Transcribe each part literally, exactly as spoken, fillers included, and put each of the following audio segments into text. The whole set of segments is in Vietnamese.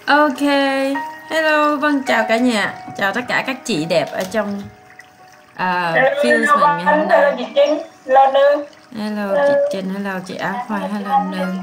Ok, hello, vâng chào cả nhà, chào tất cả các chị đẹp ở trong uh, Fields mình ngày hôm nay. Hello chị Trinh, hello Nương. Hello chị Trinh, hello chị Á Khoa, hello Nương.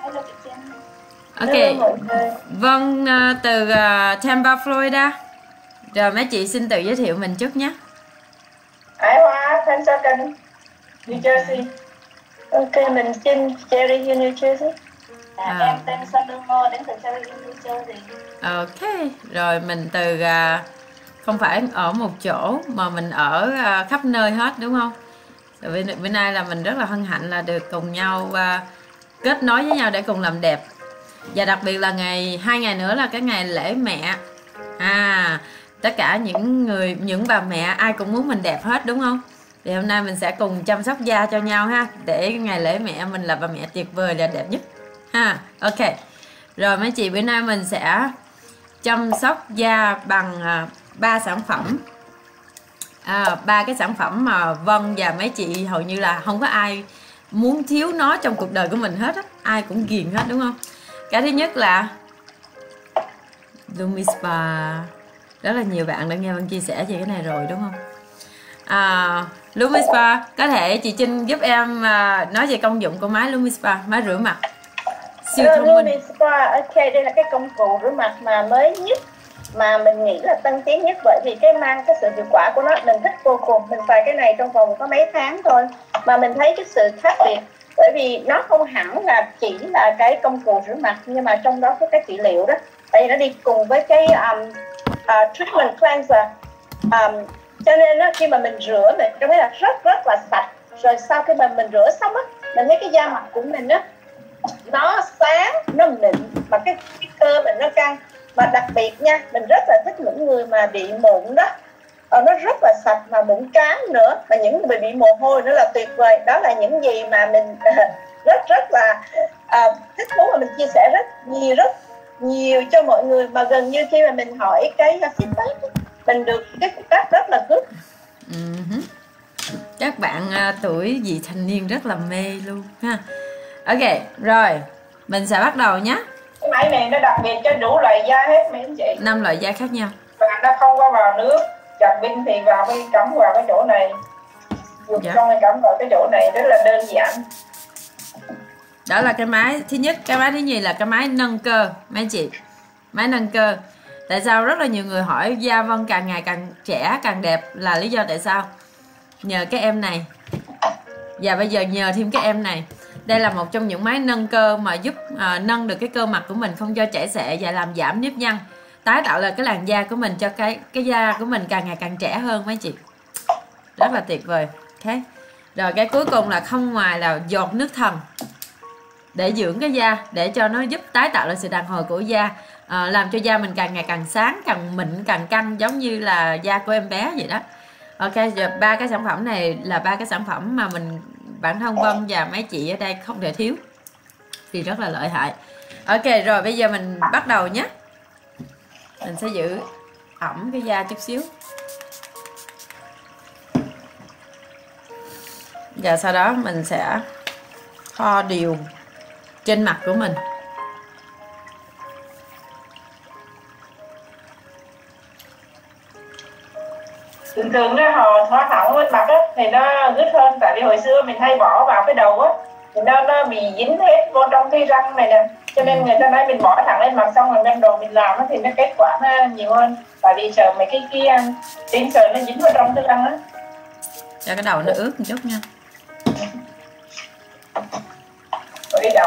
Ok, vâng uh, từ uh, Tampa, Florida. Rồi mấy chị xin tự giới thiệu mình chút nhé. Hải Hoa, Pensacola, New Jersey. Ok, mình Trinh, Cherry Hill, New Jersey. À, à. Em tên Salumo, đến từ Cherry Hill, New Jersey. Ok, rồi mình từ uh, không phải ở một chỗ mà mình ở uh, khắp nơi hết đúng không? Rồi bữa nay là mình rất là hân hạnh là được cùng nhau uh, kết nối với nhau để cùng làm đẹp. Và đặc biệt là ngày hai ngày nữa là cái ngày lễ mẹ. À, tất cả những người những bà mẹ ai cũng muốn mình đẹp hết đúng không? Thì hôm nay mình sẽ cùng chăm sóc da cho nhau ha, để ngày lễ mẹ mình là bà mẹ tuyệt vời và đẹp nhất ha. Ok. Rồi mấy chị, bữa nay mình sẽ chăm sóc da bằng ba uh, sản phẩm. ba à, cái sản phẩm mà Vân và mấy chị hầu như là không có ai muốn thiếu nó trong cuộc đời của mình hết á, ai cũng ghiền hết đúng không? Cái thứ nhất là Lumispa. Rất là nhiều bạn đã nghe Vân chia sẻ về cái này rồi đúng không? À, Lumispa, có thể chị Trinh giúp em uh, nói về công dụng của máy Lumispa, máy rửa mặt siêu thông minh. Lumispa, ok, đây là cái công cụ rửa mặt mà mới nhất, mà mình nghĩ là tân tiến nhất, bởi vì cái mang cái sự hiệu quả của nó mình thích vô cùng. Mình xài cái này trong vòng có mấy tháng thôi mà mình thấy cái sự khác biệt, bởi vì nó không hẳn là chỉ là cái công cụ rửa mặt, nhưng mà trong đó có cái trị liệu đó, tại vì nó đi cùng với cái um, uh, treatment cleanser, um, cho nên đó, khi mà mình rửa mình cảm thấy là rất rất là sạch. Rồi sau khi mà mình rửa xong á, mình thấy cái da mặt của mình á nó sáng, nó mịn, mà cái, cái cơ mình nó căng. Mà đặc biệt nha, mình rất là thích những người mà bị mụn đó, ờ, nó rất là sạch mà mụn trám nữa, và những người bị mồ hôi nữa là tuyệt vời. Đó là những gì mà mình rất rất là uh, thích thú, mà mình chia sẻ rất nhiều rất nhiều cho mọi người, mà gần như khi mà mình hỏi cái feedback mình được cái feedback rất là good. Uh-huh. Các bạn uh, tuổi vị thành niên rất là mê luôn ha. Ok, rồi mình sẽ bắt đầu nhé. Cái máy này nó đặc biệt cho đủ loại da hết mấy anh chị. Năm loại da khác nhau. Và nó không có vào nước. Chặt pin thì vào cái cắm vào cái chỗ này. Dùng dạ. Xong thì cắm vào cái chỗ này, rất là đơn giản. Đó là cái máy thứ nhất. Cái máy thứ nhì là cái máy nâng cơ mấy anh chị. Máy nâng cơ. Tại sao rất là nhiều người hỏi da Vân càng ngày càng trẻ, càng đẹp, là lý do tại sao? Nhờ cái em này. Và bây giờ nhờ thêm cái em này. Đây là một trong những máy nâng cơ mà giúp à, nâng được cái cơ mặt của mình, không cho chảy xệ và làm giảm nếp nhăn, tái tạo lại cái làn da của mình, cho cái cái da của mình càng ngày càng trẻ hơn mấy chị. Rất là tuyệt vời. Okay. Rồi cái cuối cùng là không ngoài là giọt nước thần để dưỡng cái da, để cho nó giúp tái tạo lại sự đàn hồi của da, à, làm cho da mình càng ngày càng sáng, càng mịn, càng căng, giống như là da của em bé vậy đó. Ok, giờ ba cái sản phẩm này là ba cái sản phẩm mà mình bản thân Vân và mấy chị ở đây không thể thiếu, thì rất là lợi hại. Ok, rồi bây giờ mình bắt đầu nhé. Mình sẽ giữ ẩm cái da chút xíu. Và sau đó mình sẽ thoa đều trên mặt của mình. Thường thường nó họ thoa thẳng bên mặt á thì nó good hơn, tại vì hồi xưa mình hay bỏ vào cái đầu á thì nó nó bị dính hết vô trong cái răng này nè, cho nên người ta nói mình bỏ thẳng lên mặt xong rồi đem đồ mình làm á thì nó kết quả nó nhiều hơn, tại vì sợ mấy cái kia tiếng sợ nó dính vào trong cái răng á. Cho cái đầu nó ướt một chút nha. Cái đầu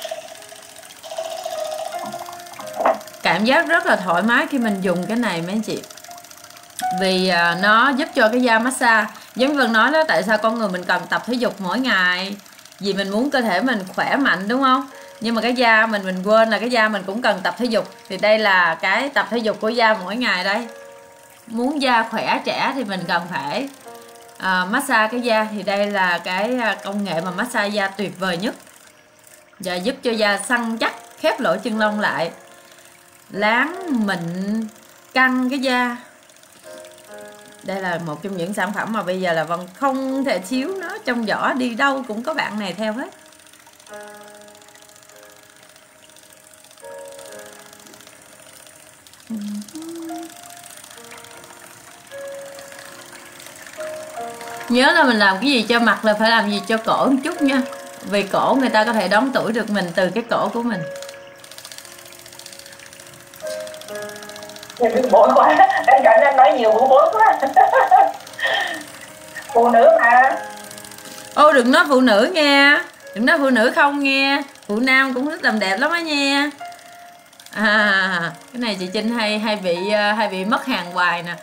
cảm giác rất là thoải mái khi mình dùng cái này mấy anh chị, vì uh, nó giúp cho cái da massage. Giống như Vân nói đó, tại sao con người mình cần tập thể dục mỗi ngày, vì mình muốn cơ thể mình khỏe mạnh đúng không? Nhưng mà cái da mình mình quên là cái da mình cũng cần tập thể dục, thì đây là cái tập thể dục của da mỗi ngày đây. Muốn da khỏe trẻ thì mình cần phải uh, massage cái da, thì đây là cái công nghệ mà massage da tuyệt vời nhất, và giúp cho da săn chắc, khép lỗ chân lông lại, láng mịn, căng cái da. Đây là một trong những sản phẩm mà bây giờ là Vân không thể thiếu nó trong giỏ, đi đâu cũng có bạn này theo hết. Nhớ là mình làm cái gì cho mặt là phải làm gì cho cổ một chút nha. Vì cổ người ta có thể đón tuổi được mình từ cái cổ của mình. Nhiều bữa bối quá, anh Cảnh em nói nhiều bữa bối quá. Phụ nữ mà. Ô đừng nói phụ nữ nghe. Đừng nói phụ nữ không nghe. Phụ nam cũng thích làm đẹp lắm á nha. À, cái này chị Trinh hay hay bị hay bị mất hàng hoài nè.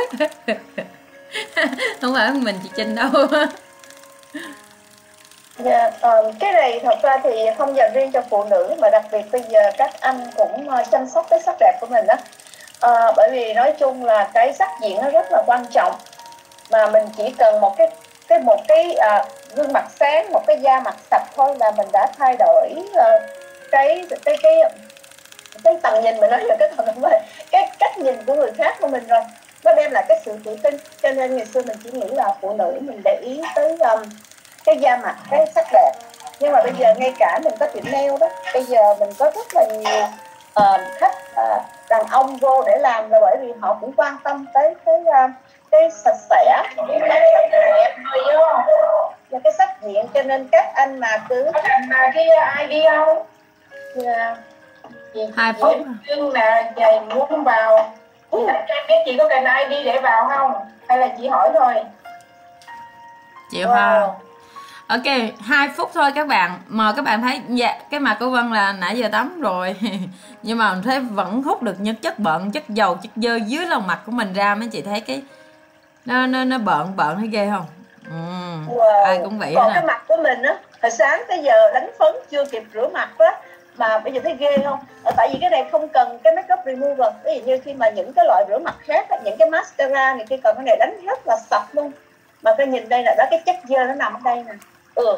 Không phải mình chị Trinh đâu. Yeah, um, cái này thật ra thì không dành riêng cho phụ nữ mà đặc biệt bây giờ các anh cũng uh, chăm sóc cái sắc đẹp của mình đó. Uh, bởi vì nói chung là cái sắc diện nó rất là quan trọng, mà mình chỉ cần một cái cái một cái uh, gương mặt sáng, một cái da mặt sạch thôi là mình đã thay đổi uh, cái cái cái cái tầm nhìn, mình nói là cái tầm cái, cái cách nhìn của người khác của mình rồi, nó đem lại cái sự tự tin. Cho nên ngày xưa mình chỉ nghĩ là phụ nữ mình để ý tới um, cái da mặt, cái sắc đẹp, nhưng mà bây giờ ngay cả mình có tiệm nail đó, bây giờ mình có rất là nhiều uh, khách uh, đàn ông vô để làm là bởi vì họ cũng quan tâm tới cái uh, cái sạch sẽ, cái sắc đẹp và cái sắc diện. Cho nên các anh mà cứ các anh mà cái ai đi không yeah. Hai phút nhưng là giày muốn vào ừ. Em biết chị có cần ai đi để vào không hay là chị hỏi thôi? Chịu wow. Không? Ok, hai phút thôi các bạn. Mà các bạn thấy dạ, cái mặt của Vân là nãy giờ tắm rồi. Nhưng mà mình thấy vẫn hút được những chất bợn, chất dầu, chất dơ dưới lòng mặt của mình ra. Mấy chị thấy cái nó nó nó bợn bợn thấy ghê không? Ừ. Wow. Ai cũng vậy. Còn cái mặt của mình á, hồi sáng tới giờ đánh phấn chưa kịp rửa mặt á, mà bây giờ thấy ghê không? Tại vì cái này không cần cái make up remover. Ví dụ như khi mà những cái loại rửa mặt khác, những cái mascara này kia, còn cái này đánh rất là sạch luôn. Mà cái nhìn đây là đó, cái chất dơ nó nằm ở đây nè. Ừ.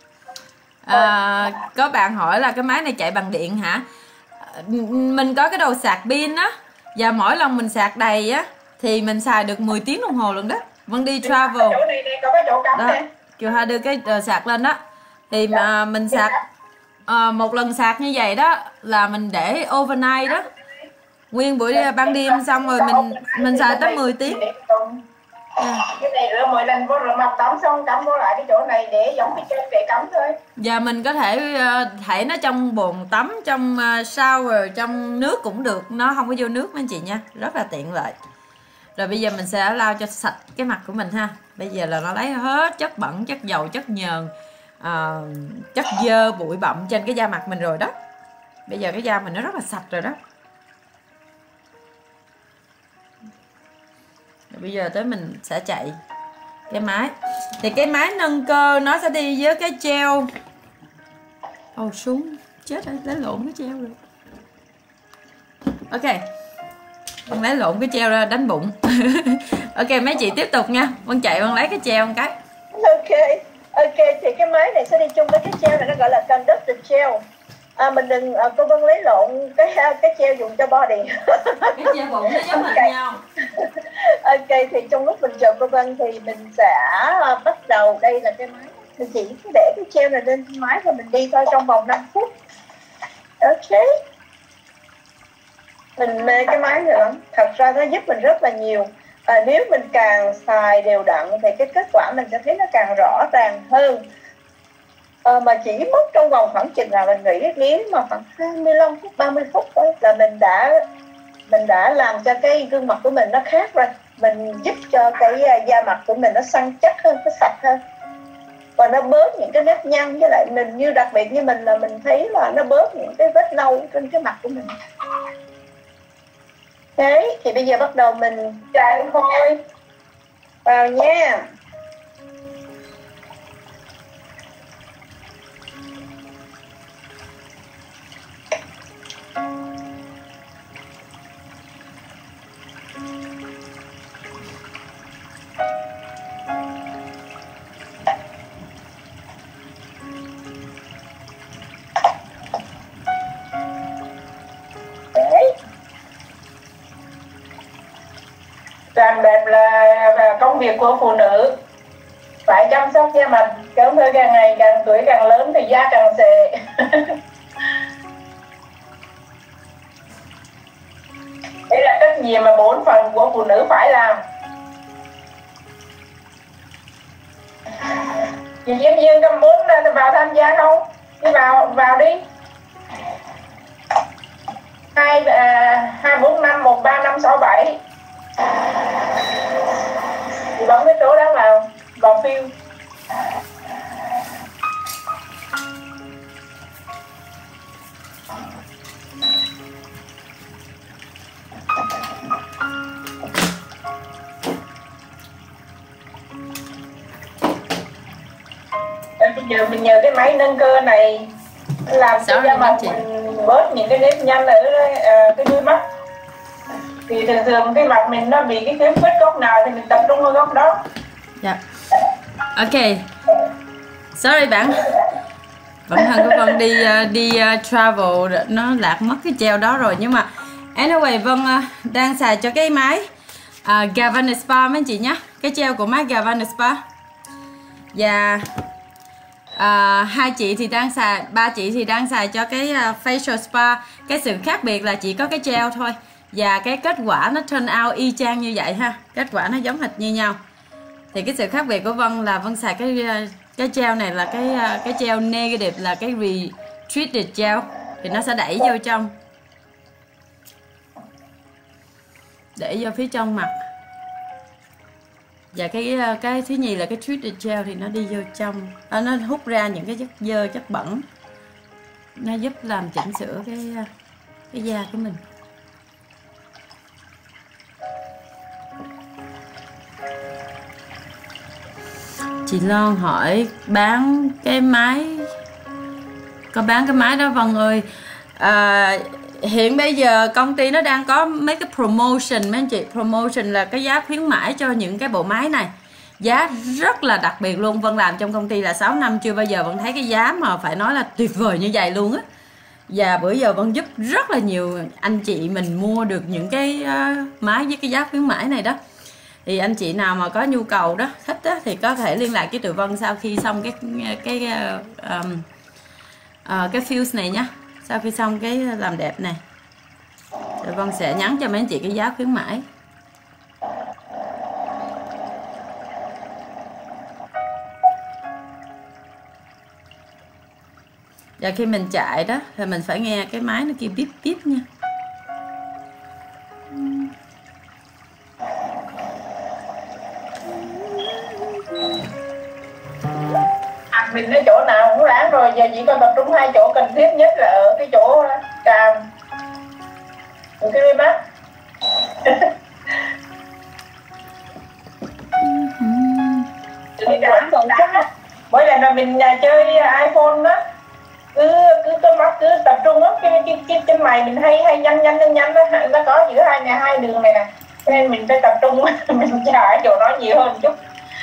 À, có bạn hỏi là cái máy này chạy bằng điện hả? Mình có cái đầu sạc pin á, và mỗi lần mình sạc đầy á thì mình xài được mười tiếng đồng hồ luôn đó. Vân đi travel. Cái chỗ này này có cái chỗ cắm đó. Kiều Hoa đưa cái uh, sạc lên đó. Thì mà mình sạc uh, một lần sạc như vậy đó là mình để overnight đó. Nguyên buổi ban đêm xong rồi mình mình xài tới mười tiếng. À. Cái này rửa mỗi lần vô rửa mặt tắm xong cắm vô lại cái chỗ này để giống cái chân để cắm thôi. Giờ mình có thể uh, thảy nó trong bồn tắm, trong uh, shower, trong nước cũng được, nó không có vô nước mấy anh chị nha, rất là tiện lợi. Rồi bây giờ mình sẽ lau cho sạch cái mặt của mình ha. Bây giờ là nó lấy hết chất bẩn, chất dầu, chất nhờn, uh, chất dơ, bụi bặm trên cái da mặt mình rồi đó. Bây giờ cái da mình nó rất là sạch rồi đó. Rồi bây giờ tới mình sẽ chạy cái máy. Thì cái máy nâng cơ nó sẽ đi với cái gel. Ồ oh, xuống chết rồi, lấy lộn cái gel rồi. Ok, con lấy lộn cái gel ra đánh bụng. Ok mấy chị tiếp tục nha. Con chạy con lấy cái gel một cái. Ok, ok thì cái máy này sẽ đi chung với cái gel này, nó gọi là conductive gel. À, mình đừng à, cô Vân lấy lộn cái cái gel dùng cho body. Cái gel bụng nó giống okay. nhau. Ok thì trong lúc mình chờ cô Vân thì mình sẽ bắt đầu. Đây là cái máy thì chỉ để cái gel này lên máy và mình đi thôi trong vòng năm phút. Ok, mình mê cái máy này lắm, thật ra nó giúp mình rất là nhiều. À, nếu mình càng xài đều đặn thì cái kết quả mình sẽ thấy nó càng rõ ràng hơn. À, mà chỉ mất trong vòng khoảng chừng là mình nghĩ nếu mà khoảng hai mươi lăm phút ba mươi phút đó, là mình đã mình đã làm cho cái gương mặt của mình nó khác rồi. Mình giúp cho cái da mặt của mình nó săn chắc hơn, nó sạch hơn, và nó bớt những cái nếp nhăn. Với lại mình, như đặc biệt như mình là mình thấy là nó bớt những cái vết nâu trên cái mặt của mình. Thế thì bây giờ bắt đầu mình chạy thôi vào nha. Làm đẹp là công việc của phụ nữ, phải chăm sóc da mặt. Cơm hơi càng ngày càng tuổi càng lớn thì da càng xệ. Đây là trách nhiệm mà bốn phần của phụ nữ phải làm. Chị Diễm Dương có muốn vào tham gia không? Đi vào vào đi. Hai à, hai bốn năm một ba năm sáu bảy. Chị bấm cái số đó vào vào phim. Bây giờ mình nhờ cái máy nâng cơ này làm cho da mặt mình bớt những cái nếp nhăn ở uh, cái đuôi mắt. Thì thường thường cái mặt mình nó bị cái khiếm khuyết góc nào thì mình tập trung vào góc đó. Dạ. Ok. Sorry bạn. Bản thân của Vân đi uh, đi uh, travel nó lạc mất cái gel đó rồi, nhưng mà anyway Vân uh, đang xài cho cái máy uh, Gavan Spa mấy anh chị nhé, cái gel của máy Gavan Spa. Và uh, hai chị thì đang xài, ba chị thì đang xài cho cái uh, facial spa. Cái sự khác biệt là chỉ có cái gel thôi, và cái kết quả nó turn out y chang như vậy ha, kết quả nó giống hệt như nhau. Thì cái sự khác biệt của Vân là Vân xài cái cái gel này là cái cái gel negative, là cái retreated gel, thì nó sẽ đẩy vô trong, đẩy vô phía trong mặt. Và cái cái thứ nhì là cái treated gel thì nó đi vô trong, nó, nó hút ra những cái chất dơ, chất bẩn, nó giúp làm chỉnh sửa cái cái da của mình. Chị Loan hỏi bán cái máy, có bán cái máy đó Vân ơi. À, hiện bây giờ công ty nó đang có mấy cái promotion mấy anh chị. Promotion là cái giá khuyến mãi cho những cái bộ máy này, giá rất là đặc biệt luôn. Vân làm trong công ty là sáu năm chưa bao giờ Vân thấy cái giá mà phải nói là tuyệt vời như vậy luôn á. Và bữa giờ Vân giúp rất là nhiều anh chị mình mua được những cái máy với cái giá khuyến mãi này đó. Thì anh chị nào mà có nhu cầu đó, thích đó, thì có thể liên lạc với tụi Vân sau khi xong cái cái um, uh, cái fuse này nhé. Sau khi xong cái làm đẹp này, tụi Vân sẽ nhắn cho mấy anh chị cái giá khuyến mãi. Và khi mình chạy đó thì mình phải nghe cái máy nó kêu bíp bíp nha. Mình ở chỗ nào cũng lãng rồi, giờ chỉ còn tập trung hai chỗ cần thiết nhất là ở cái chỗ tràm, ở cái đuôi mắt. Mỗi lần là mình chơi iPhone đó, cứ cứ cái mắt cứ tập trung á, cái cái cái trên mày mình hay hay nhanh nhanh nhanh nhanh đó, nó có giữa hai nhà hai đường này nè, nên mình phải tập trung mình chạy chỗ đó nhiều hơn một chút.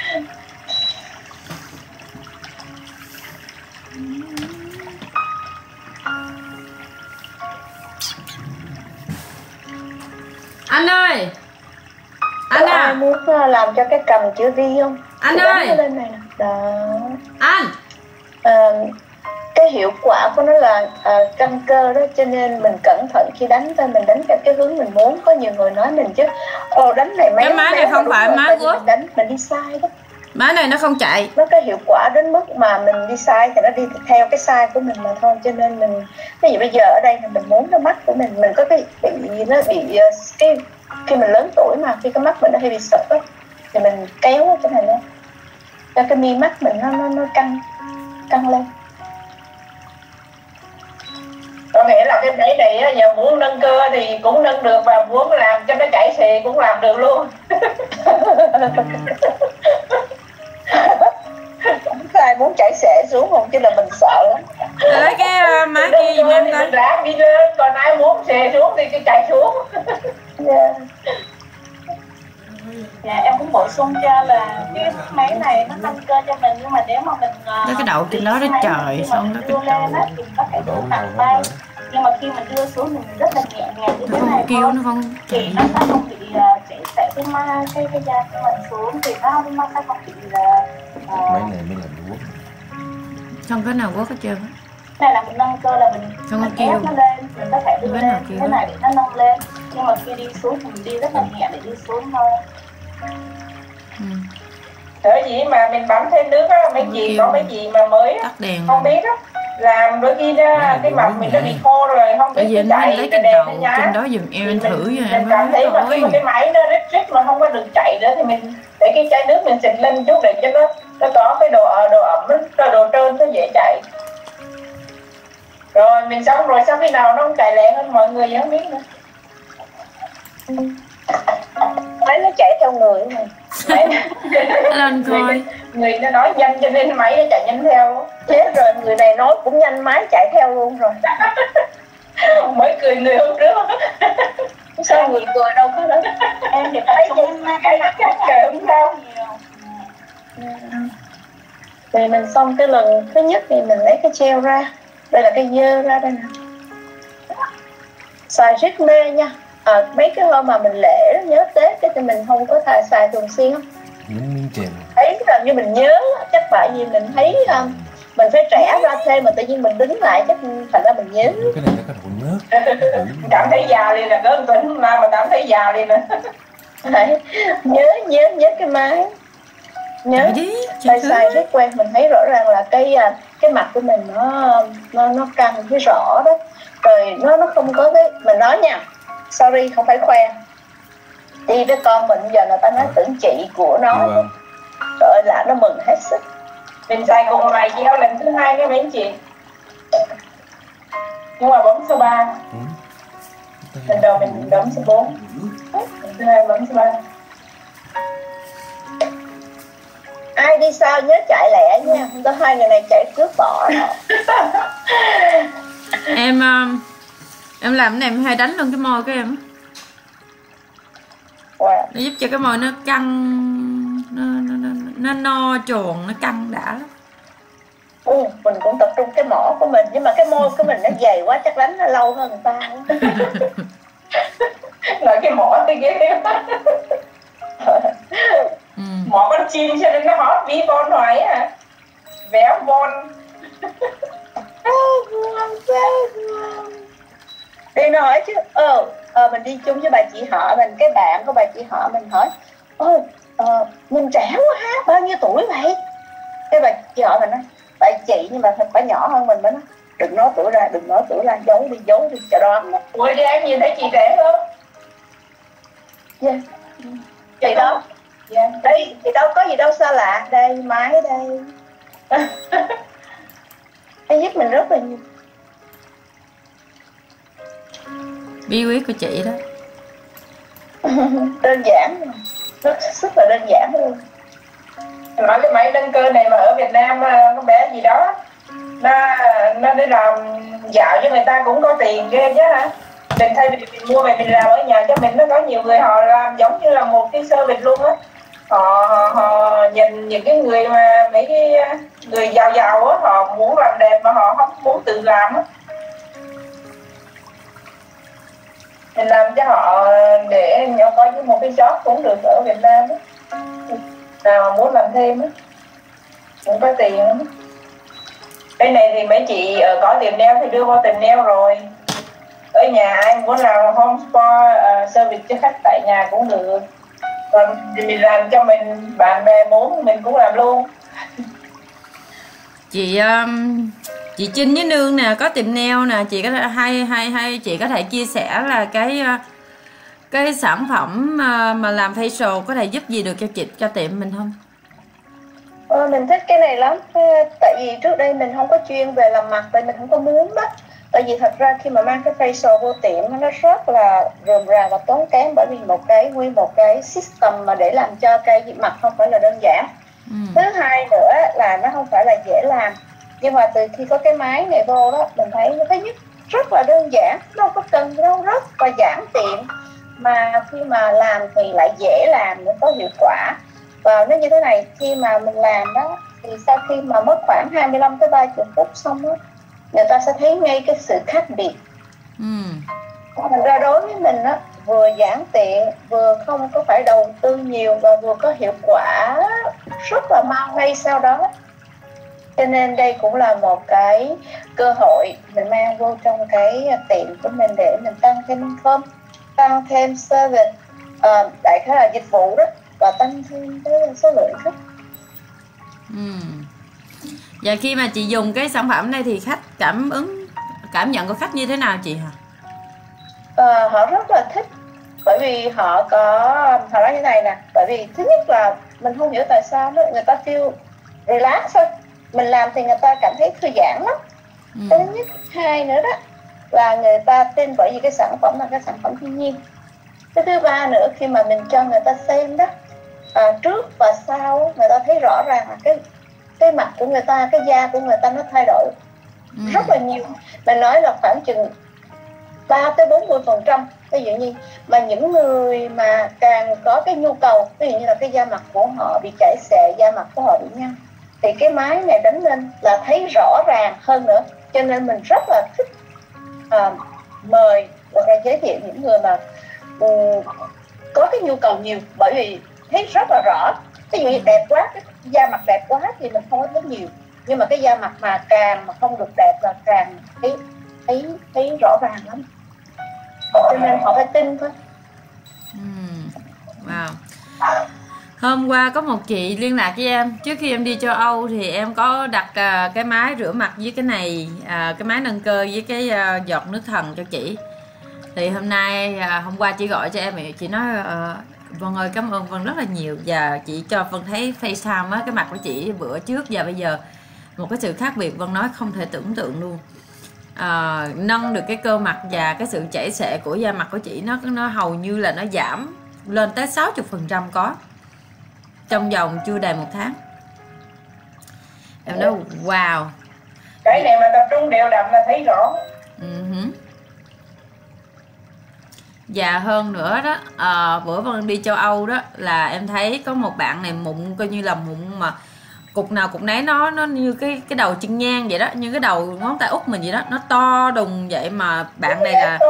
Anh ơi, anh à, ai muốn làm cho cái cầm chữ V không? Anh thì ơi lên này. Đó. Anh à, cái hiệu quả của nó là à, căn cơ đó, cho nên mình cẩn thận khi đánh thôi, mình đánh theo cái hướng mình muốn. Có nhiều người nói mình chứ ồ đánh này mấy cái máy này không phải máy của mình đánh mình đi sai đó, máy này nó không chạy, nó có hiệu quả đến mức mà mình đi sai thì nó đi theo cái sai của mình mà thôi. Cho nên mình ví dụ bây giờ ở đây là mình muốn cái mắt của mình mình có cái bị nó bị cái khi mình lớn tuổi mà khi cái mắt mình nó hay bị sụp á, thì mình kéo cái này lên cho cái mi mắt mình nó nó nó căng căng lên. Có nghĩa là cái máy này giờ muốn nâng cơ thì cũng nâng được, và muốn làm cho nó chảy xì cũng làm được luôn. Ai muốn chảy xệ xuống không, chứ là mình sợ lắm. Lấy cái uh, máy kia gì em mình ráng đi lên, còn ai muốn xệ xuống thì cái chạy xuống. Yeah. Dạ em cũng bổ sung cho là cái máy này nó nâng cơ cho mình, nhưng mà nếu mà mình lấy cái đầu trên đó đó trời, xong nó đưa lên á thì có thể đưa nặng tay, nhưng mà khi mình đưa xuống thì mình rất là nhẹ nhàng như thế này kêu thôi, nó không thì nó sẽ không bị uh, chảy xệ cái ma cái cái da của mình xuống, thì nó nó sẽ không bị uh, máy này mới làm được. không có nào quất hết trơn. Này là mình nâng cơ là mình không có mình kêu ép nó lên, mình có thể đưa lên thế này để nó nâng lên, nhưng mà khi đi xuống thì mình đi rất là nhẹ để đi xuống thôi. Ừ. Bởi gì mà mình bấm thêm nước á, mấy chị có mấy chị mà mới á, không biết á, làm đôi khi ra cái mặt mình nó bị khô rồi không biết cái chạy lấy cái cái đầu nhá. trên đó giùm em Mình, thử cho mình em cảm thấy mà khi mà cái máy nó rít rít mà không có được chạy nữa thì mình để cái chai nước mình xịt lên chút để cho nó nó có cái độ độ ẩm nó độ trơn nó dễ chạy. Rồi mình xong rồi sau khi nào nó không chạy lẹ hơn mọi người không biết nữa. Máy nó chạy theo người mà. Máy lên coi người, người nó nói nhanh cho nên máy nó chạy nhanh theo. Chết rồi, người này nói cũng nhanh máy chạy theo luôn rồi. Mới cười người hôm trước. Sao người cười đâu có đó. Em thì thấy cái mặt chắc cười không sao. Thì mình xong cái lần thứ nhất thì mình lấy cái gel ra. Đây là cái dơ ra đây nè. Xài rất mê nha. À, mấy cái hôm mà mình lễ đó, nhớ Tết cái thì mình không có xài xài thường xuyên không? Nhấn miếng chèn. Thấy làm như mình nhớ chắc tại vì mình thấy um, mình phải trẻ ra thêm mà tự nhiên mình đứng lại chắc thành ra mình nhớ. Cái này nó có độ nhớt. Cảm thấy già liền là có tuần mà mà cảm thấy già liền nè. nhớ nhớ nhớ cái máy. Nhớ tay xài rất quen, mình thấy rõ ràng là cái cái mặt của mình nó nó nó căng cái rõ đó. Rồi nó nó không có cái mình nói nha. Sorry không phải khoe. Đi với con mình giờ người ta nói tưởng chị của nó. Rồi là nó mừng hết sức. Mình xài cùng vài gel lần thứ hai cái mấy chị. Nhưng mà bấm số ba. Lần đầu mình bấm số bốn. Lần thứ hai bấm số ba. Ai đi sao nhớ chạy lẹ nha. Không có hai người này chạy cướp bỏ. Em em làm cái này em hay đánh lên cái môi của em. Wow. Nó giúp cho cái môi nó căng, nó nó nó, nó no tròn, nó căng đã lắm. Ừ, mình cũng tập trung cái mỏ của mình nhưng mà cái môi của mình nó dày quá chắc đánh nó lâu hơn người ta. Là cái mỏ thì ghê. Ừ. Mỏ con chim cho nên nó hót ví von hoài á. Véo von. Đi nó hỏi chứ ờ, ờ mình đi chung với bà chị họ mình, cái bạn của bà chị họ mình hỏi ôi ờ, mình trẻ quá ha, bao nhiêu tuổi vậy? Cái bà chị họ mình nói tại chị nhưng mà thật phải nhỏ hơn mình. Mới nói đừng nói tuổi ra, đừng nói tuổi ra, giấu đi giấu đi cho đoán. Ủa đi em nhìn thấy chị trẻ không? Dạ yeah. Chị đó yeah. Đây thì đâu có gì đâu xa lạ. Đây máy đây. Em giúp mình rất là nhiều. Bí quyết của chị đó. Đơn giản, rất rất là đơn giản luôn. Nói cái máy nâng cơ này mà ở Việt Nam có bé gì đó nó nó đi làm dạo cho người ta cũng có tiền ghê chứ hả? Mình thay vì mình mua về mình làm ở nhà cho mình, nó có nhiều người họ làm giống như là một cái service luôn á. Họ, họ họ nhìn những cái người mà mấy cái người giàu giàu á, họ muốn làm đẹp mà họ không muốn tự làm á. Mình làm cho họ để nhỏ có một cái job cũng được ở Việt Nam đó. Nào mà muốn làm thêm á cũng có tiền đó. Cái này thì mấy chị ở có tiệm nail thì đưa vào tiệm nail rồi. Ở nhà ai muốn làm home spa uh, service cho khách tại nhà cũng được. Còn thì mình làm cho mình, bạn bè muốn mình cũng làm luôn. Chị um, chị Trinh với Nương nè có tiệm nail nè, chị có thể hay hay hay chị có thể chia sẻ là cái cái sản phẩm mà làm facial có thể giúp gì được cho chị, cho tiệm mình không? Ờ, mình thích cái này lắm. Tại vì trước đây mình không có chuyên về làm mặt, tại mình không có muốn đó. Tại vì thật ra khi mà mang cái facial vô tiệm nó rất là rườm rà và tốn kém, bởi vì một cái nguyên một cái system mà để làm cho cái mặt không phải là đơn giản. Ừ. Thứ hai nữa là nó không phải là dễ làm. Nhưng mà từ khi có cái máy này vô đó, mình thấy thứ nhất rất là đơn giản, đâu có cần đâu, rất và giản tiện. Mà khi mà làm thì lại dễ làm, nó có hiệu quả. Và nó như thế này, khi mà mình làm đó thì sau khi mà mất khoảng hai mươi lăm tới ba mươi phút xong đó, người ta sẽ thấy ngay cái sự khác biệt. Ừ. Thành ra đối với mình đó, vừa giản tiện, vừa không có phải đầu tư nhiều và vừa có hiệu quả rất là mau ngay sau đó. Cho nên đây cũng là một cái cơ hội mình mang vô trong cái tiệm của mình để mình tăng thêm income, tăng thêm service, uh, đại khái là dịch vụ đó, và tăng thêm cái số lượng khách. Ừ. Và khi mà chị dùng cái sản phẩm này thì khách cảm ứng, cảm nhận của khách như thế nào chị hả? Ờ, họ rất là thích, bởi vì họ có họ nói như này nè, bởi vì thứ nhất là mình không hiểu tại sao đó, người ta feel relax thôi, mình làm thì người ta cảm thấy thư giãn lắm. Ừ. Cái thứ nhất, hai nữa đó là người ta tin, bởi vì cái sản phẩm là cái sản phẩm thiên nhiên. Cái thứ ba nữa, khi mà mình cho người ta xem đó, à, trước và sau, người ta thấy rõ ràng là cái cái mặt của người ta, cái da của người ta nó thay đổi Ừ. rất là nhiều. Mình nói là khoảng chừng ba tới bốn mươi phần trăm. Ví dụ như mà những người mà càng có cái nhu cầu, ví dụ như là cái da mặt của họ bị chảy xệ, da mặt của họ bị nhăn, thì cái máy này đánh lên là thấy rõ ràng hơn nữa. Cho nên mình rất là thích à, mời và giới thiệu những người mà um, có cái nhu cầu nhiều, bởi vì thấy rất là rõ. Ví dụ như đẹp quá, cái da mặt đẹp quá thì mình không có thấy nhiều, nhưng mà cái da mặt mà càng mà không được đẹp là càng thấy thấy thấy rõ ràng lắm, cho nên họ phải tin thôi. Ừ. Wow. Hôm qua có một chị liên lạc với em, trước khi em đi châu Âu thì em có đặt uh, cái máy rửa mặt với cái này, uh, cái máy nâng cơ với cái uh, giọt nước thần cho chị. Thì hôm nay uh, hôm qua chị gọi cho em, chị nói uh, Vân ơi cảm ơn Vân rất là nhiều, và chị cho Vân thấy FaceTime á, cái mặt của chị bữa trước và bây giờ một cái sự khác biệt Vân nói không thể tưởng tượng luôn. À, nâng được cái cơ mặt và cái sự chảy xệ của da mặt của chị nó nó hầu như là nó giảm lên tới sáu mươi phần trăm có trong vòng chưa đầy một tháng. Em nói wow, cái này mà tập trung đều đặn là thấy rõ. uh-huh. Và hơn nữa đó, à, bữa Vân đi châu Âu đó là em thấy có một bạn này mụn coi như là mụn mà cục nào cục nấy, nó nó như cái cái đầu chân nhang vậy đó, như cái đầu ngón tay út mình vậy đó, nó to đùng vậy. Mà bạn này là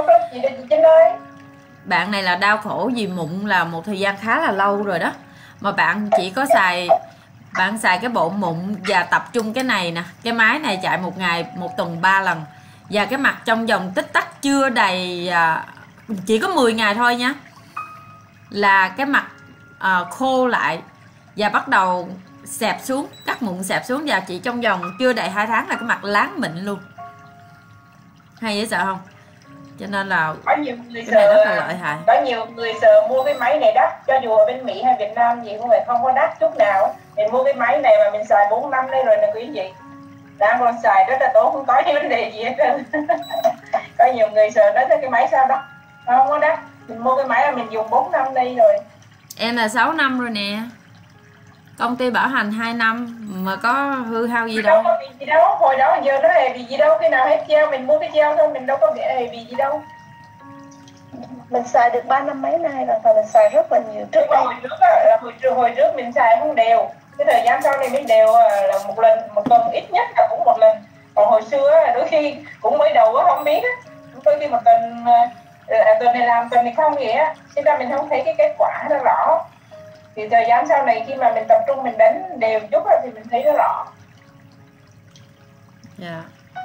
bạn này là đau khổ vì mụn là một thời gian khá là lâu rồi đó, mà bạn chỉ có xài bạn xài cái bộ mụn và tập trung cái này nè, cái máy này chạy một ngày một tuần ba lần, và cái mặt trong vòng tích tắc chưa đầy à, chỉ có mười ngày thôi nha, là cái mặt à, khô lại và bắt đầu xẹp xuống, cắt mụn xẹp xuống, và chỉ trong vòng chưa đầy hai tháng là cái mặt láng mịn luôn. Hay dễ sợ không? Cho nên là có nhiều người cái này sợ, rất là lợi hại. có nhiều người sợ mua cái máy này đắt, cho dù ở bên Mỹ hay Việt Nam gì cũng vậy, không có đắt chút nào. Mình mua cái máy này mà mình xài bốn năm đây rồi nè quý vị, đang còn xài rất là tốt, không có vấn đề gì hết trơn. Có nhiều người sợ nói cái máy sao đắt, không có đắt, mình mua cái máy là mình dùng bốn năm đây rồi. Em là sáu năm rồi nè, công ty bảo hành hai năm mà có hư hao gì đâu. Đâu có bị gì đâu, hồi đó giờ nó hề bị gì đâu, cái nào hết treo mình mua cái treo thôi, mình đâu có bị hề bị gì đâu. Mình xài được ba năm mấy nay rồi, và mình xài rất là nhiều. Trước đây hồi trước, là hồi, trước, hồi trước mình xài không đều, cái thời gian sau này mới đều là một lần, một tuần ít nhất là cũng một lần. Còn hồi xưa đôi khi cũng mới đầu không biết á, đôi khi một tuần tuần này làm tuần này không vậy á, thế ra mình không thấy cái kết quả nó rõ. Thì thời gian sau này khi mà mình tập trung mình đánh đều chút thì mình thấy nó rõ. Dạ. Yeah.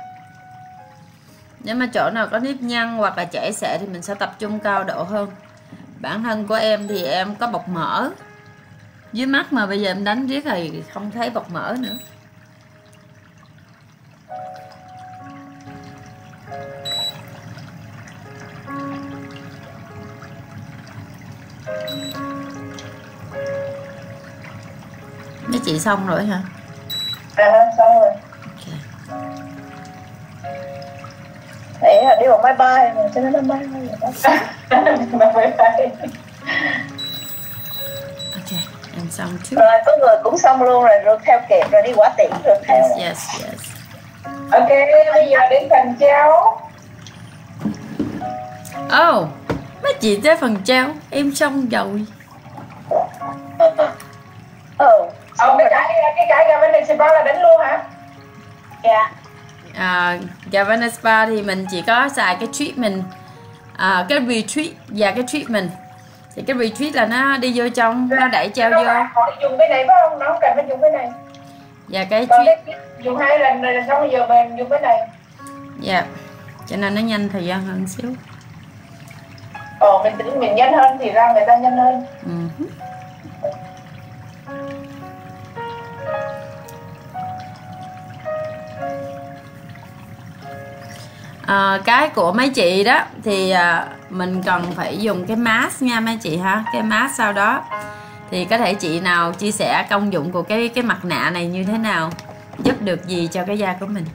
Nếu mà chỗ nào có nếp nhăn hoặc là chảy xệ thì mình sẽ tập trung cao độ hơn. Bản thân của em thì em có bọc mỡ dưới mắt, mà bây giờ em đánh riết thì không thấy bọc mỡ nữa. Mấy chị xong rồi hả? À, xong rồi. Okay. Đấy là đi bằng máy bay mà, cho nên nó bay bằng máy bay. Ok, em xong trước. Rồi có người cũng xong luôn rồi, rồi theo kịp rồi đi quả tiễn rồi theo. Yes, yes, yes. Ok, bây giờ đến phần trao. Oh, mấy chị tới phần trao, em xong rồi. Ừ. Ờ, cái cái cái cái Gavin Spa là đánh luôn hả? Dạ. À, Gavin Spa thì mình chỉ có xài cái treatment, à, cái retreat và cái treatment. Thì cái retreat là nó đi vô trong, nó đẩy treo vô. Họ dùng cái này phải không? Nó không cần phải dùng cái này. Và cái treat treat dùng hai lần rồi xong bây giờ mình dùng cái này. Dạ. Yeah. Cho nên nó nhanh thời gian hơn xíu. Ồ, mình tưởng mình nhanh hơn thì ra người ta nhanh hơn. Uh-huh. À, cái của mấy chị đó thì à, mình cần phải dùng cái mask nha mấy chị ha, cái mask sau đó thì có thể chị nào chia sẻ công dụng của cái cái mặt nạ này như thế nào, giúp được gì cho cái da của mình.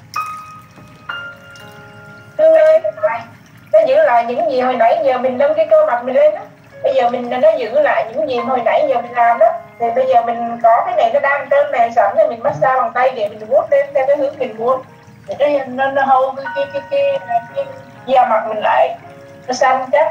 Hương ơi, nó giữ lại những gì hồi nãy giờ mình nâng cái cơ mặt mình lên đó. Bây giờ mình nó giữ lại những gì hồi nãy giờ mình làm đó. Thì bây giờ mình có cái này nó đang trên này sẵn thì mình massage bằng tay để mình vuốt lên theo cái hướng mình muốn. Để cái nó nó hâu cái cái cái, cái, cái, cái da mặt mình lại nó xanh chắc.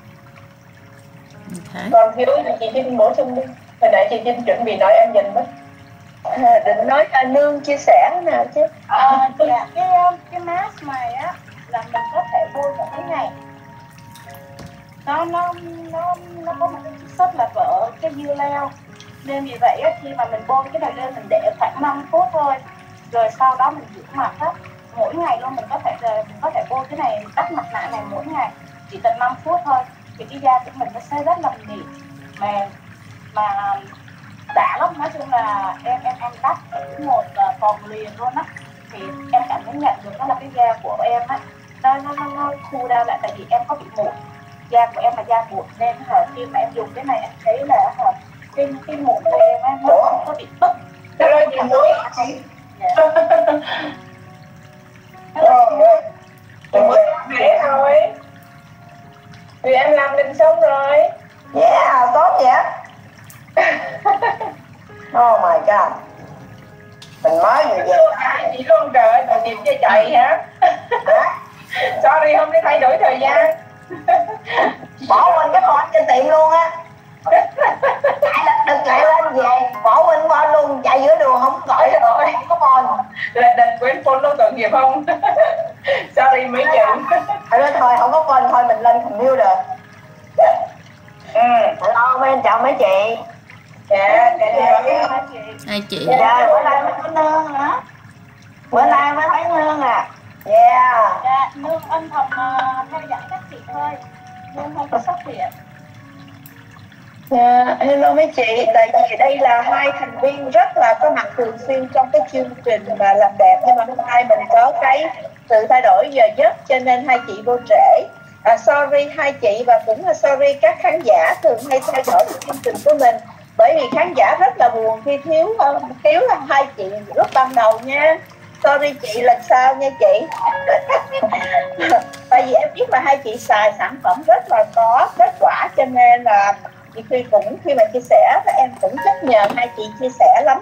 Okay. Còn thiếu thì chị Trinh bổ sung đi. Hồi nãy chị Trinh chuẩn bị nói em dành mất. À, định nói à, Nương chia sẻ nào chứ. À, dạ, cái cái mask này á là mình có thể bôi vào cái ngày. Nó nó nó nó có một cái chiết xuất là vỡ cái dưa leo. Nên vì vậy á, khi mà mình bôi cái này lên mình để khoảng năm phút thôi. Rồi sau đó mình rửa mặt á, mỗi ngày luôn mình có thể mình có thể bôi cái này, đắp mặt nạ này mỗi ngày chỉ tận năm phút thôi. Thì cái da của mình nó sẽ rất là mịn, mềm mà đã lắm. Nói chung là em em em đắp một vòng liền luôn á, thì em cảm thấy nhận được đó là cái da của em á nó nó nó, nó khu ra lại, tại vì em có bị mụn, da của em là da mụn nên hả, khi mà em dùng cái này em thấy là hả, cái cái mụn của em á nó không có bị bứt. Nó rồi gì muối chị? Rồi dễ thôi. Thì em làm định xong rồi. Yeah, tốt vậy. Oh my god. Mình mới vừa về. Chị luôn trời ơi, bà tìm cho chạy hả? Sorry, hôm nay thay đổi thời gian. Bỏ quên cái con trên tiệm luôn á. Chạy lên, đừng chạy lên về. Bỏ quên con luôn, chạy giữa đường không gọi rồi, không có con. Là đừng quên follow tội nghiệp không? Sorry mấy chữ. Thôi thôi, không có con, thôi mình lên computer. Ừ. Hello, em chào mấy chị. Dạ, dạ, dạ. Hai chị. Dạ, bữa nay mới có Nương hả? Bữa nay mới thấy Nương à. Yeah. Dạ, Nương âm thầm uh, theo dõi các chị thôi, Nương không có xuất hiện. Yeah, hello mấy chị, tại vì đây là hai thành viên rất là có mặt thường xuyên trong cái chương trình mà làm đẹp, nhưng mà hôm nay mình có cái sự thay đổi giờ giấc cho nên hai chị vô trễ. À, sorry hai chị và cũng là sorry các khán giả thường hay theo dõi chương trình của mình, bởi vì khán giả rất là buồn khi thiếu thiếu là hai chị lúc ban đầu nha. Sorry chị, lần sau nha chị. Tại vì em biết là hai chị xài sản phẩm rất là có kết quả cho nên là chị khi cũng khi mà chia sẻ thì em cũng chấp nhờ hai chị chia sẻ lắm.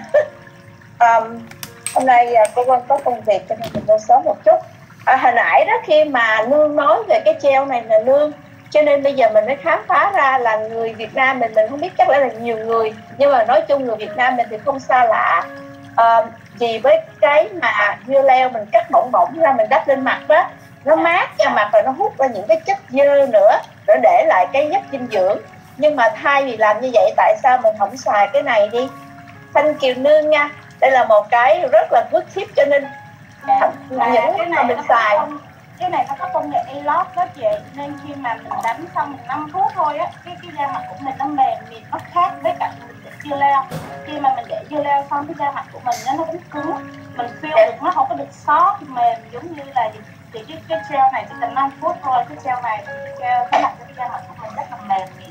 um, hôm nay cô Vân có công việc cho nên mình vô sớm một chút. À, hồi nãy đó khi mà Nương nói về cái gel này là Nương, cho nên bây giờ mình mới khám phá ra là người Việt Nam mình mình không biết, chắc là nhiều người, nhưng mà nói chung người Việt Nam mình thì không xa lạ. À, vì với cái mà dưa leo mình cắt mỏng mỏng ra mình đắp lên mặt đó, nó mát cho mặt và nó hút ra những cái chất dơ nữa, nó để lại cái chất dinh dưỡng. Nhưng mà thay vì làm như vậy, tại sao mình không xài cái này đi? Thanh Kiều Nương nha, đây là một cái rất là good tip, cho nên Dạ, những cái mà này mình nó xài có, cái này nó có công nghệ A-Lock đó chị, nên khi mà mình đánh xong năm phút thôi á, cái cái da mặt của mình nó mềm mịn, nó khác với cả mình để dưa leo. Khi mà mình để dưa leo xong cái da mặt của mình nó nó cũng cứng, mình feel được nó không có được soft mềm giống như là gì. Thì cái cái gel này chỉ cần năm phút thôi, cái gel này thì cái cái mặt cái da mặt của mình rất là mềm mịn.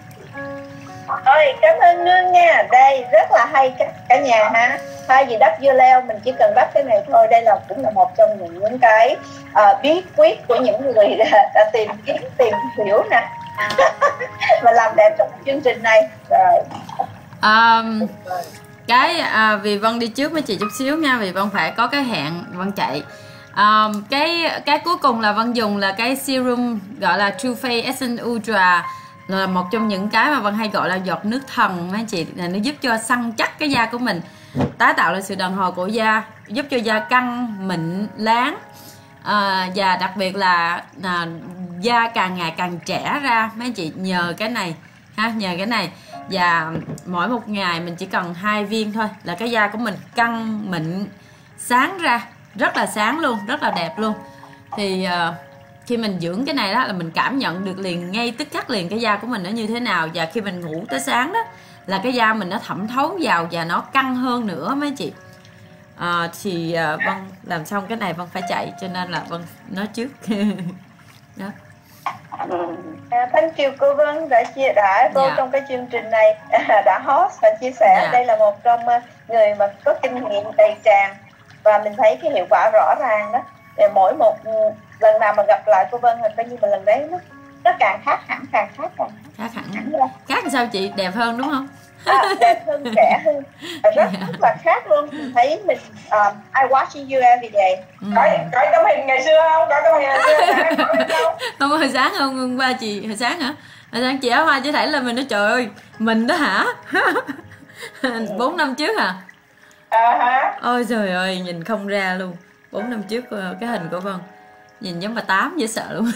Ôi, cảm ơn Nương nha. Đây rất là hay cả, cả nhà ha. Thay vì đắp dưa leo mình chỉ cần đắp cái này thôi. Đây là cũng là một trong những, những cái uh, bí quyết của những người đã, đã tìm kiếm tìm hiểu nè và làm đẹp trong chương trình này rồi. Um, cái à, vì Vân đi trước mấy chị chút xíu nha, vì Vân phải có cái hẹn Vân chạy. Um, cái cái cuối cùng là Vân dùng là cái serum gọi là True Face Essence Ultra, là một trong những cái mà Vân hay gọi là giọt nước thần mấy chị, là nó giúp cho săn chắc cái da của mình, tái tạo lại sự đàn hồi của da, giúp cho da căng mịn láng, à, và đặc biệt là à, da càng ngày càng trẻ ra mấy chị nhờ cái này ha, nhờ cái này. Và mỗi một ngày mình chỉ cần hai viên thôi là cái da của mình căng mịn sáng ra, rất là sáng luôn, rất là đẹp luôn. Thì uh, khi mình dưỡng cái này đó là mình cảm nhận được liền, ngay tức khắc liền cái da của mình nó như thế nào. Và khi mình ngủ tới sáng đó là cái da mình nó thẩm thấu vào và nó căng hơn nữa mấy chị. à, thì à, Vân làm xong cái này Vân phải chạy, cho nên là Vân nói trước. Đó. À, thank you cô Vân đã chia đã vô Dạ. trong cái chương trình này, đã host và chia sẻ. Dạ. Đây là một trong uh, người mà có kinh nghiệm đầy tràn và mình thấy cái hiệu quả rõ ràng đó. Để mỗi một uh, lần nào mà gặp lại cô Vân thì coi như mà lần đấy nó nó càng khác hẳn, càng khác càng Khác hẳn. hẳn ra. Khác làm sao chị? Đẹp hơn đúng không? À, đẹp hơn, trẻ hơn, và rất rất là khác luôn. Mình thấy mình um, I watching you every day. Ừ. Có có tấm hình ngày xưa không? Có tấm hình ngày xưa không? Không, hồi sáng không, hôm qua chị, hồi sáng hả? Hồi sáng chị áo hoa chỉ thấy là mình nói trời ơi, mình đó hả? Bốn năm trước hả? À hả? Ôi trời ơi, nhìn không ra luôn. Bốn năm trước cái hình của Vân nhìn giống bà Tám dễ sợ luôn.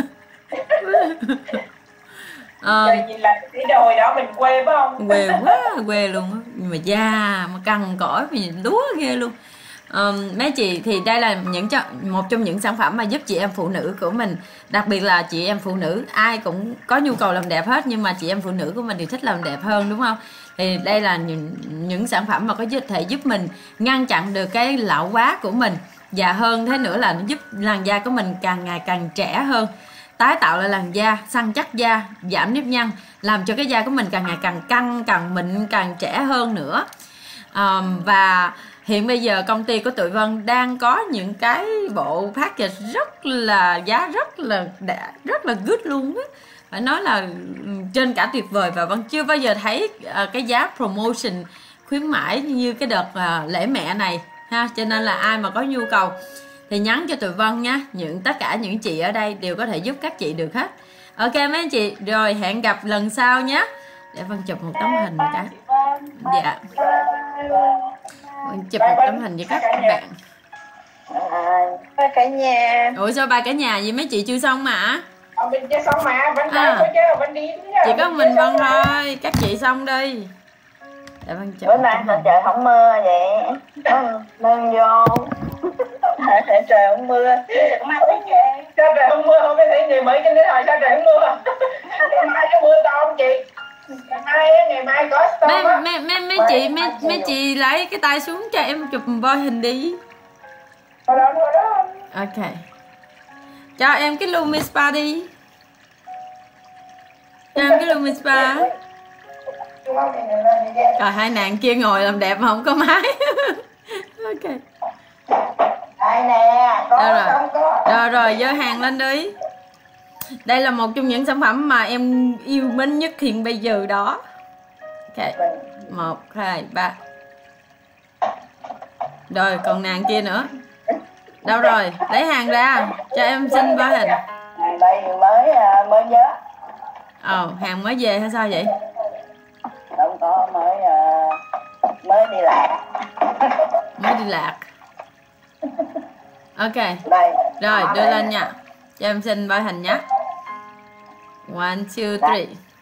À, Rồi nhìn lại cái đồi đó mình quê phải không? quê quá, quê luôn á. Nhưng mà da mà cằn cõi mà nhìn lúa ghê luôn. Um, mấy chị thì đây là những cho, một trong những sản phẩm mà giúp chị em phụ nữ của mình, đặc biệt là chị em phụ nữ ai cũng có nhu cầu làm đẹp hết, nhưng mà chị em phụ nữ của mình thì thích làm đẹp hơn đúng không? Thì đây là những, những sản phẩm mà có thể giúp mình ngăn chặn được cái lão hóa của mình, và hơn thế nữa là nó giúp làn da của mình càng ngày càng trẻ hơn, tái tạo lại làn da, săn chắc da, giảm nếp nhăn, làm cho cái da của mình càng ngày càng căng, càng mịn, càng trẻ hơn nữa. Um, và hiện bây giờ công ty của tụi Vân đang có những cái bộ package rất là giá rất là đã, rất là good luôn á, phải nói là trên cả tuyệt vời, và Vân chưa bao giờ thấy uh, cái giá promotion khuyến mãi như cái đợt uh, lễ mẹ này ha. Cho nên là ai mà có nhu cầu thì nhắn cho tụi Vân nha, những tất cả những chị ở đây đều có thể giúp các chị được hết. Ok mấy anh chị, rồi hẹn gặp lần sau nhé. Để Vân chụp một tấm hình cái. Dạ, Vân chụp một tấm hình với các bạn. Bye cả nhà. Ủa sao ba cả nhà gì, mấy chị chưa xong mà? Ờ, mình chưa xong mà, vẫn À. có chứ, vẫn đi chứ. Chỉ có mình Vân thôi, các chị xong đi. Để Vân chụp Bữa một nay tấm là hình. trời không mưa vậy. Nâng vô. Trời không mưa. Sao trời không mưa, không thấy người mới trên đến hồi sao trời không mưa? Ngày mai có mưa to không chị? Ngày mai á, ngày mai có storm Mấy, á. mấy, mấy, mấy chị mấy, mấy chị lấy cái tay xuống cho em chụp một voi hình đi. Thôi đó, thôi đó. Ok. Cho em cái Lumi Spa đi. Cho em cái Lumi Spa. Rồi hai nàng kia ngồi làm đẹp mà không có máy. Ok. Đây nè, có Đâu rồi? không có. Rồi rồi, dơ hàng lên đi. Đây là một trong những sản phẩm mà em yêu mến nhất hiện bây giờ đó. Ok. Một, hai, ba. Rồi còn nàng kia nữa. Đâu rồi? Lấy hàng ra cho em xin với hình. Đây mới mới nhớ. Ồ, hàng mới về hay sao vậy? Không có, mới mới đi lạc. Mới đi lạc. Ok. Đây. Rồi đưa lên nha. Cho em xin với hình nhé. One, two, three.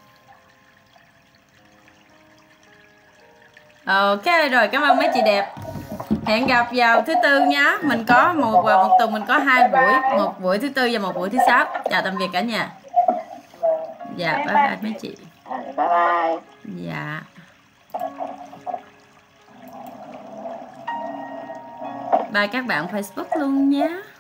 Ok rồi, cảm ơn mấy chị đẹp. Hẹn gặp vào thứ tư nhá. Mình có một một tuần mình có hai buổi, một buổi thứ tư và một buổi thứ sáu. Chào tạm biệt cả nhà. Dạ bye bye mấy chị. Bye bye. Dạ. Bye các bạn Facebook luôn nhé.